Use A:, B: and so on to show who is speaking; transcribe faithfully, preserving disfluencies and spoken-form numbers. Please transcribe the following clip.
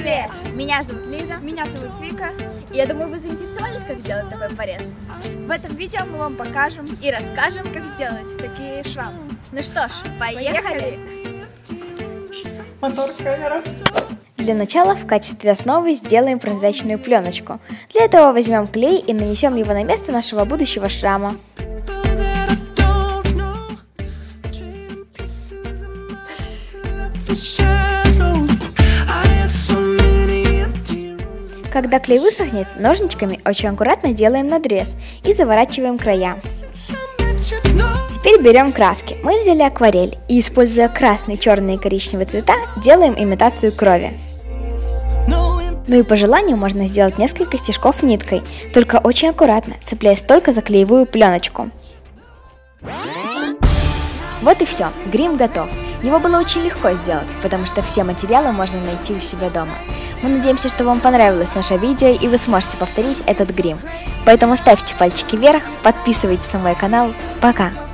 A: Привет! Меня зовут Лиза.
B: Меня зовут Вика.
A: И я думаю, вы заинтересовались, как сделать такой порез.
B: В этом видео мы вам покажем
A: И расскажем,
B: как сделать такие шрамы.
A: Ну что ж, поехали!
C: Мотор, камера.
D: Для начала в качестве основы сделаем прозрачную пленочку. Для этого возьмем клей и нанесем его на место нашего будущего шрама. Когда клей высохнет, ножничками очень аккуратно делаем надрез и заворачиваем края. Теперь берем краски. Мы взяли акварель и, используя красный, черный и коричневый цвета, делаем имитацию крови. Ну и по желанию можно сделать несколько стежков ниткой, только очень аккуратно, цепляясь только за клеевую пленочку. Вот и все, грим готов. Его было очень легко сделать, потому что все материалы можно найти у себя дома. Мы надеемся, что вам понравилось наше видео и вы сможете повторить этот грим. Поэтому ставьте пальчики вверх, подписывайтесь на мой канал. Пока!